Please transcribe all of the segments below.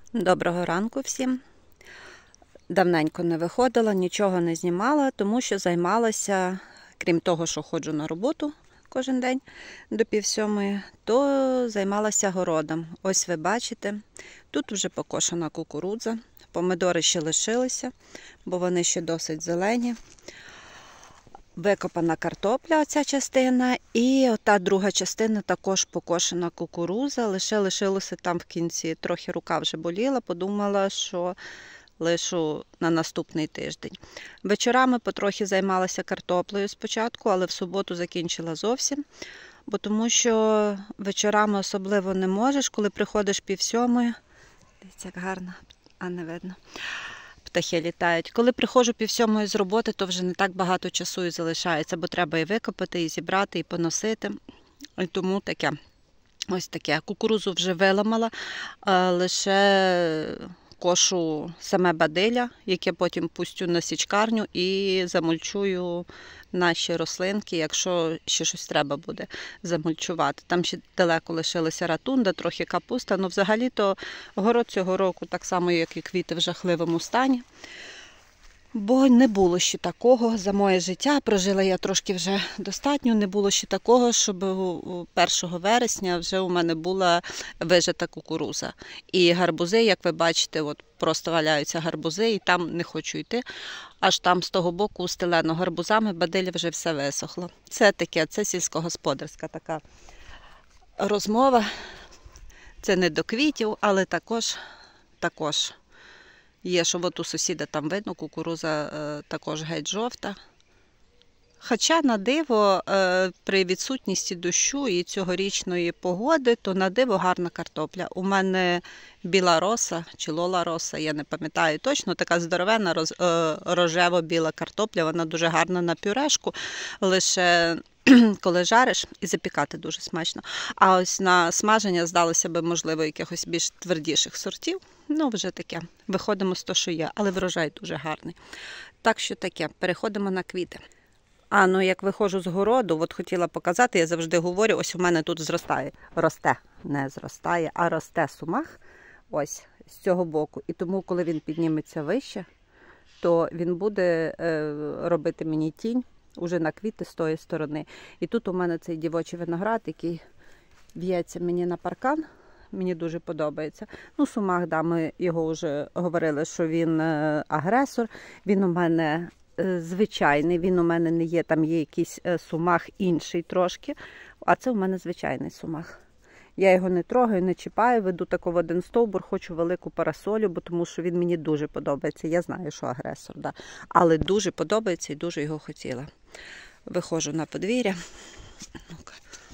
Доброго ранку всім. Давненько не виходила, нічого не знімала, тому що займалася, крім того, що ходжу на роботу кожен день до 6:30, то займалася городом. Ось ви бачите, тут вже покошена кукурудза, помидори ще лишилися, бо вони ще досить зелені. Викопана картопля, оця частина, і ота друга частина також покошена кукурудза. Лише лишилося там в кінці. Трохи рука вже боліла, подумала, що лишу на наступний тиждень. Вечорами потрохи займалася картоплею спочатку, але в суботу закінчила зовсім. Бо тому що вечорами особливо не можеш, коли приходиш 6:30. Дивіться, як гарно, а не видно. Птахи літають. Коли приходжу 6:30 з роботи, то вже не так багато часу і залишається, бо треба і викопати, і зібрати, і поносити. І тому таке. Ось таке. Кукурудзу вже виламала, лише кошу саме бадилля, яке потім пустю на січкарню і замульчую наші рослинки, якщо ще щось треба буде замульчувати. Там ще далеко лишилася ратунда, трохи капуста, але взагалі-то город цього року, так само, як і квіти, в жахливому стані. Бо не було ще такого за моє життя, прожила я трошки вже достатньо, не було ще такого, щоб 1 вересня вже у мене була вижата кукурудза. І гарбузи, як ви бачите, от просто валяються гарбузи, і там не хочу йти. Аж там з того боку устелено гарбузами, бадилля вже все висохло. Це таке, це сільськогосподарська така розмова. Це не до квітів, але також. Є, що от у сусіда там видно, кукурудза також геть жовта. Хоча на диво, при відсутності дощу і цьогорічної погоди, то на диво гарна картопля. У мене біла роса чи лола роса, я не пам'ятаю точно, така здоровенна рожево-біла картопля, вона дуже гарна на пюрешку, лише коли жариш, і запікати дуже смачно. А ось на смаження здалося би, можливо, якихось більш твердіших сортів. Ну, вже таке, виходимо з того, що є, але врожай дуже гарний. Так що таке, переходимо на квіти. Ну як виходжу з городу, от хотіла показати, я завжди говорю, ось у мене тут росте сумах, ось, з цього боку. І тому, коли він підніметься вище, то він буде робити мені тінь уже на квіти з тої сторони. І тут у мене цей дівочий виноград, який в'ється мені на паркан. Мені дуже подобається. Ну, сумах, да, ми його вже говорили, що він агресор. Він у мене звичайний, він у мене не є, там є якийсь сумах інший трошки, а це у мене звичайний сумах. Я його не трогаю, не чіпаю, веду тако в один стовбур, хочу велику парасолю, бо тому що він мені дуже подобається. Я знаю, що агресор, да. Але дуже подобається і дуже його хотіла. Виходжу на подвір'я. Ну-ка.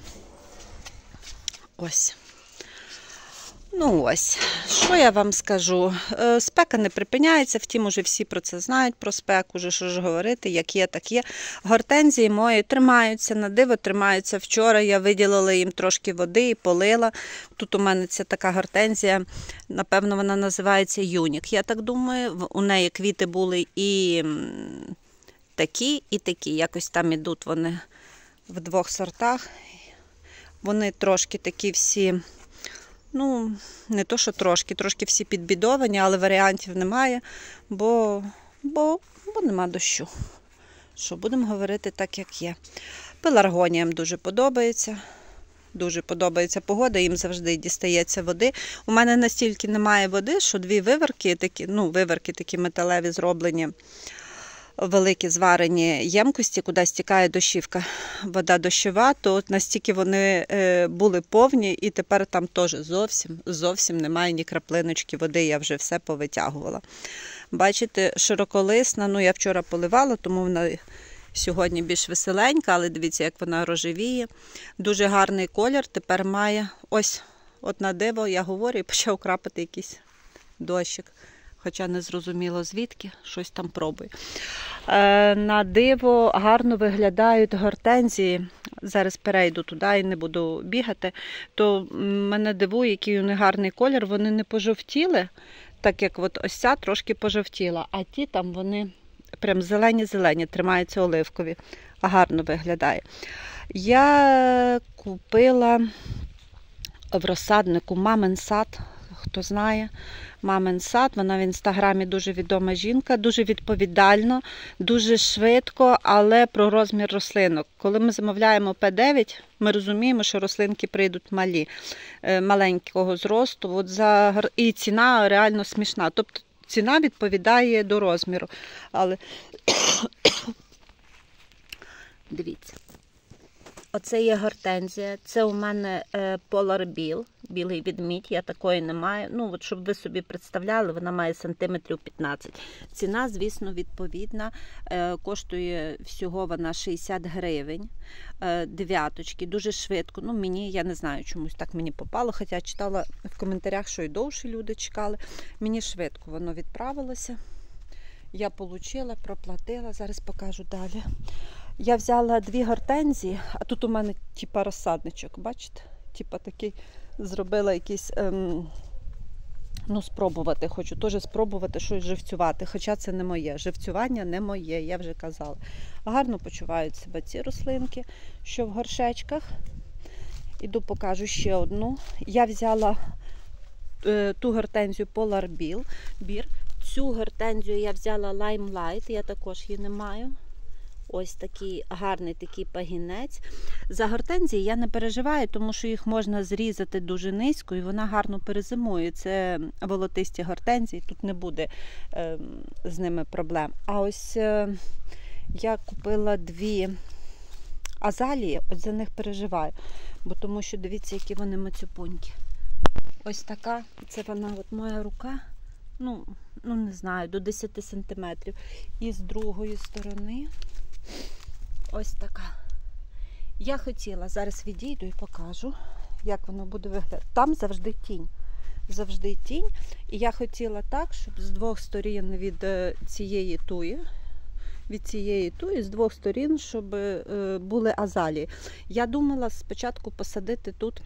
Ось. Ну ось, що я вам скажу, спека не припиняється, втім уже всі про це знають, про спеку, вже що ж говорити, як є, так є. Гортензії мої тримаються, на диво тримаються. Вчора я виділила їм трошки води і полила. Тут у мене ця така гортензія, напевно вона називається Юнік, я так думаю. У неї квіти були і такі, якось там ідуть вони в двох сортах. Вони трошки такі всі... Ну, не то, що трошки всі підбідовані, але варіантів немає, бо нема дощу. Що, будемо говорити так, як є. Пеларгоніям дуже подобається погода, їм завжди дістається води. У мене настільки немає води, що дві виверки такі металеві зроблені, великі зварені ємкості, куди стікає дощівка, вода дощова, то настільки вони були повні, і тепер там теж зовсім немає ні краплиночки води, я вже все повитягувала. Бачите, широколисна, ну я вчора поливала, тому вона сьогодні більш веселенька, але дивіться, як вона рожевіє. Дуже гарний колір, тепер має, ось, от на диво, я говорю, і почав крапати якийсь дощик. Хоча не зрозуміло звідки, щось там пробую. На диво гарно виглядають гортензії. Зараз перейду туди і не буду бігати. То мене дивує, який у них гарний колір. Вони не пожовтіли, так як от ось ця трошки пожовтіла. А ті там вони прям зелені-зелені, тримаються оливкові. Гарно виглядає. Я купила в розсаднику «Мамин сад». хто знає, мамин сад. Вона в інстаграмі дуже відома жінка, дуже відповідально, дуже швидко, але про розмір рослинок. Коли ми замовляємо П9, ми розуміємо, що рослинки прийдуть малі, маленького зросту. От і ціна реально смішна. Тобто ціна відповідає до розміру. Але дивіться. Оце є гортензія, це у мене Polar Bill, білий відмідь, я такої не маю. Ну, от щоб ви собі представляли, вона має сантиметрів 15. Ціна, звісно, відповідна, коштує всього вона 60 гривень, дев'яточки, дуже швидко. Ну, мені, я не знаю, чомусь так мені попало, хоча читала в коментарях, що і довше люди чекали. Мені швидко воно відправилося, я отримала, проплатила, зараз покажу далі. Я взяла 2 гортензії, а тут у мене типа розсадничок, бачите? Типа такий, зробила якийсь, ну спробувати, хочу теж спробувати щось живцювати, хоча це не моє, живцювання не моє, я вже казала. Гарно почувають себе ці рослинки, що в горшечках. Іду покажу ще одну. Я взяла ту гортензію Polar Beer, цю гортензію я взяла Limelight, я також її не маю. Ось такий гарний такий пагінець. За гортензії я не переживаю, тому що їх можна зрізати дуже низько і вона гарно перезимує. Це волотисті гортензії, тут не буде з ними проблем. А ось я купила 2 азалії, ось за них переживаю. Бо тому що дивіться, які вони мацюпунькі. Ось така, це вона от моя рука, ну не знаю, до 10 сантиметрів. І з другої сторони ось така. Я хотіла, зараз відійду і покажу, як воно буде виглядати. Там завжди тінь. Завжди тінь. І я хотіла так, щоб з 2 сторін від цієї туї, з 2 сторін, щоб були азалії. Я думала спочатку посадити тут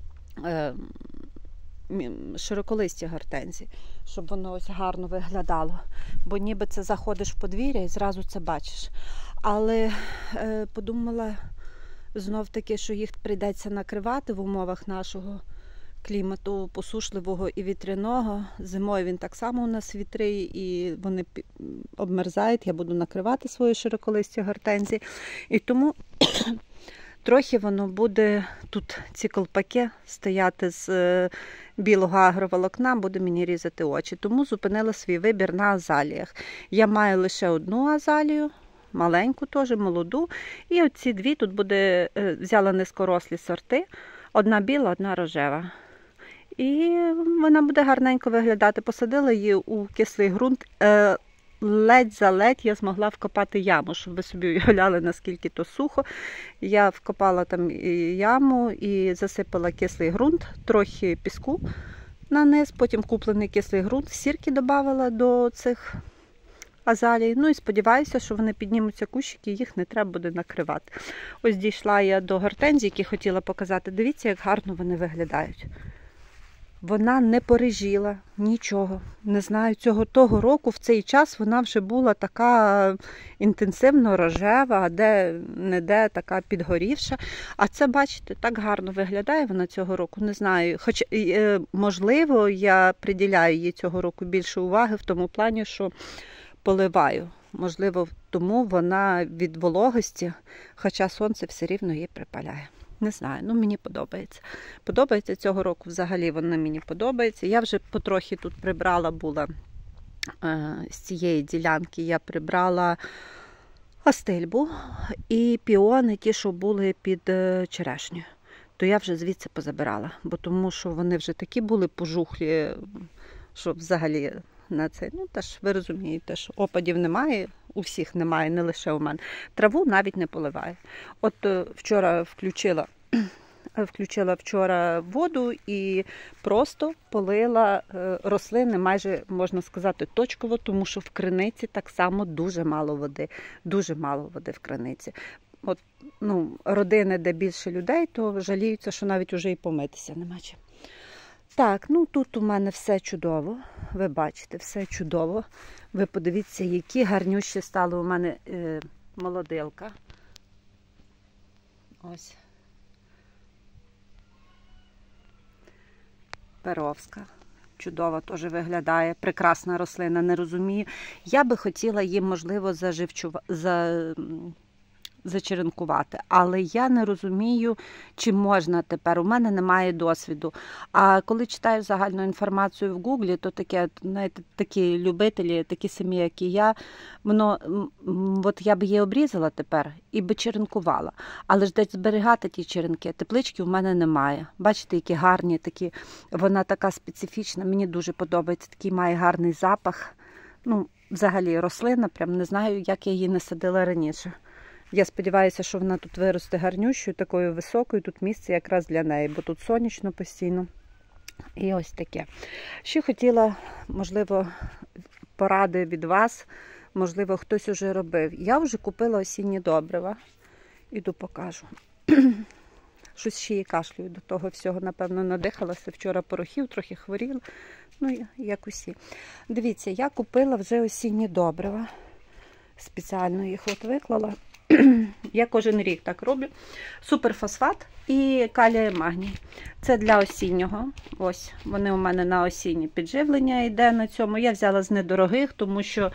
широколисті гортензії, щоб воно ось гарно виглядало. Бо ніби це заходиш в подвір'я і зразу це бачиш. Але подумала знов-таки, що їх прийдеться накривати в умовах нашого клімату посушливого і вітряного. Зимою він так само у нас вітрий і вони обмерзають. Я буду накривати свої широколисті гортензії. І тому трохи воно буде, тут ці колпаки стояти з білого агроволокна, буде мені різати очі. Тому зупинила свій вибір на азаліях. Я маю лише одну азалію, маленьку теж, молоду. І оці 2 тут буде, взяла низькорослі сорти. Одна біла, одна рожева. І вона буде гарненько виглядати. Посадила її у кислий ґрунт. Ледь за ледь я змогла вкопати яму, щоб ви собі уявляли, наскільки то сухо. Я вкопала там яму і засипала кислий ґрунт, трохи піску на низ, потім куплений кислий ґрунт, сірки додавала до цих азалій. Ну і сподіваюся, що вони піднімуться кущики, їх не треба буде накривати. Ось дійшла я до гортензій, які хотіла показати. Дивіться, як гарно вони виглядають. Вона не порежіла нічого. Не знаю, того року в цей час вона вже була така інтенсивно рожева, а де-не-де така підгорівша. А це, бачите, так гарно виглядає вона цього року. Не знаю, хоч, можливо, я приділяю їй цього року більше уваги в тому плані, що поливаю. Можливо, тому вона від вологості, хоча сонце все рівно її припаляє. Не знаю, ну мені подобається. Подобається цього року, взагалі вона мені подобається. Я вже потрохи тут прибрала була з цієї ділянки, я прибрала астильбу і піони, ті, що були під черешнею. То я вже звідси позабирала, бо тому що вони вже такі були пожухлі, що взагалі на це, ну теж ви розумієте, що опадів немає, у всіх немає, не лише у мене. Траву навіть не поливаю. От вчора включила вчора воду і просто полила рослини, майже, можна сказати, точково, тому що в криниці так само дуже мало води. Дуже мало води в криниці. От, ну, родини, де більше людей, то жаліються, що навіть уже і помитися нема чим. Так, ну тут у мене все чудово. Ви бачите, все чудово. Ви подивіться, які гарнющі стали у мене молодилка. Ось. Перовська. чудово теж виглядає, прекрасна рослина, не розумію. Я би хотіла їм, можливо, зачеренкувати, але я не розумію, чи можна тепер. У мене немає досвіду. А коли читаю загальну інформацію в Гуглі, то таке, знаєте, такі любителі, такі самі, як і я, от я б її обрізала тепер і би черенкувала. Але ж десь зберігати ті черенки, теплички у мене немає. Бачите, які гарні, такі, вона така специфічна, мені дуже подобається, такий має гарний запах. Взагалі рослина, прям не знаю, як я її не садила раніше. Я сподіваюся, що вона тут виросте гарнющою, такою високою, тут місце якраз для неї, бо тут сонячно постійно. І ось таке. Ще хотіла, можливо, поради від вас, можливо, хтось уже робив. Я вже купила осінні добрива. Іду покажу. Щось ще і кашлюю до того всього, напевно, надихалася. Вчора порохів, трохи хворіла. Як усі. Дивіться, я купила вже осінні добрива. Спеціально їх от виклала. Я кожен рік так роблю. Суперфосфат і калій магній. Це для осіннього. Ось, вони у мене на осіннє підживлення йде на цьому. Я взяла з недорогих, тому що,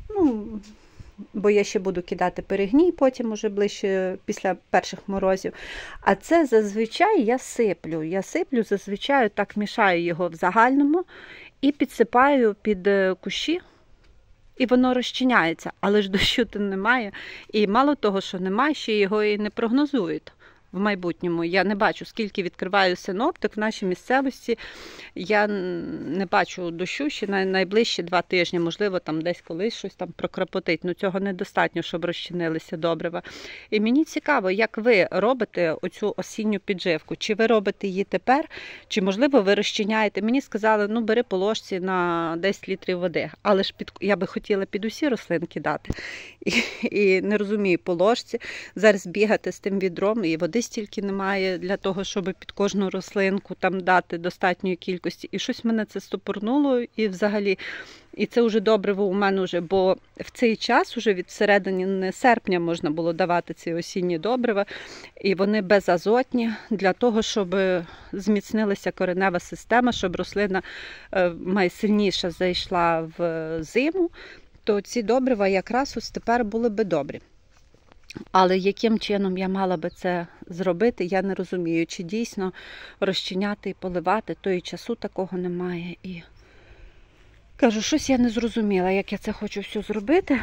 бо я ще буду кидати перегній, потім уже ближче після перших морозів. А це зазвичай я сиплю. Я сиплю, зазвичай так мішаю його в загальному і підсипаю під кущі. І воно розчиняється, але ж дощу то немає. І мало того, що немає, ще його і не прогнозують в майбутньому. Я не бачу, скільки відкриваю синоптик в нашій місцевості. Я не бачу дощу ще на найближчі 2 тижні. Можливо, там десь колись щось там прокропотить. Цього недостатньо, щоб розчинилися добрива. І мені цікаво, як ви робите оцю осінню підживку. Чи ви робите її тепер, чи, можливо, ви розчиняєте. Мені сказали, бери по ложці на 10 літрів води. Але ж я би хотіла під усі рослинки дати. І не розумію, по ложці. Зараз бігати з тим відром, і води стільки немає для того, щоб під кожну рослинку там дати достатньої кількості. І щось мене це стопорнуло, і взагалі, і це вже добриво у мене вже, бо в цей час вже від середини серпня можна було давати ці осінні добрива, і вони безазотні для того, щоб зміцнилася коренева система, щоб рослина найсильніше зайшла в зиму, то ці добрива якраз ось тепер були би добрі. Але яким чином я мала би це зробити, я не розумію. Чи дійсно розчиняти і поливати, то і часу такого немає. І кажу, щось я не зрозуміла, як я це хочу все зробити.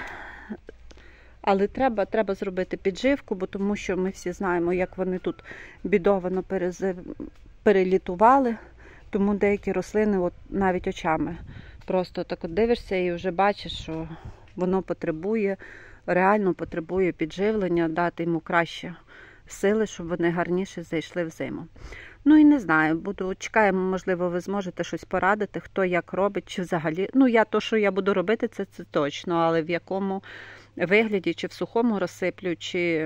Але треба зробити підживку, бо тому що ми всі знаємо, як вони тут бідовано перелітували. Тому деякі рослини навіть очами просто так от дивишся і вже бачиш, що воно реально потребує підживлення, дати йому краще сили, щоб вони гарніше зайшли в зиму. І не знаю, чекаємо, можливо, ви зможете щось порадити, хто як робить, чи взагалі. Що я буду робити, це точно, але в якому вигляді, чи в сухому розсиплю, чи,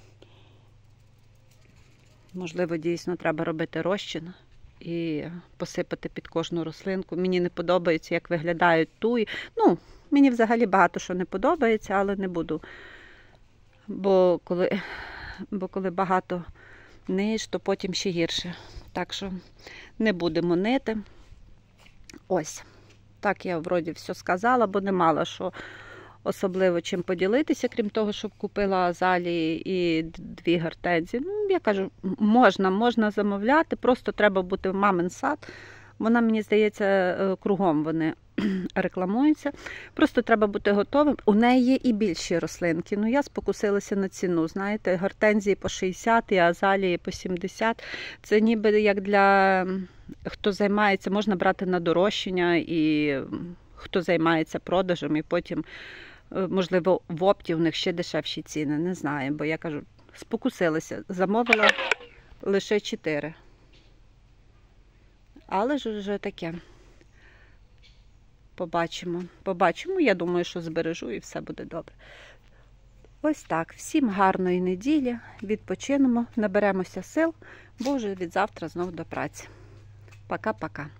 можливо, дійсно треба робити розчин і посипати під кожну рослинку. Мені не подобається, як виглядають туї. Мені взагалі багато що не подобається, але не буду. Бо коли багато ниш, то потім ще гірше. Так що не будемо нити. Ось. Так я вроді все сказала, бо не мала що особливо чим поділитися, крім того, щоб купила азалії і 2 гортензії. Я кажу, можна замовляти, просто треба бути в мамин сад. Вона, мені здається, кругом вони рекламуються. Просто треба бути готовим. У неї є і більші рослинки. Я спокусилася на ціну. Знаєте, гортензії по 60 і азалії по 70. Це ніби як для хто займається, можна брати на дорощення і хто займається продажем, і потім, можливо, в опті у них ще дешевші ціни. Не знаю, бо я кажу, спокусилася. Замовила лише 4. Але ж вже таке. Побачимо. Я думаю, що збережу і все буде добре. Ось так. Всім гарної неділі. Відпочинемо, наберемося сил, бо вже від завтра знов до праці. Пока-пока.